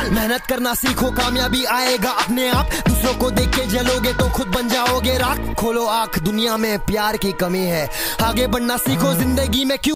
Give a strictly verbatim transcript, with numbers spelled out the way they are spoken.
चल मेहनत करना सीखो, कामयाबी आएगा अपने आप। दूसरों को देख के जलोगे तो खुद बन जाओगे राख। खोलो आंख, दुनिया में प्यार की कमी है, आगे बढ़ना सीखो जिंदगी में क्यों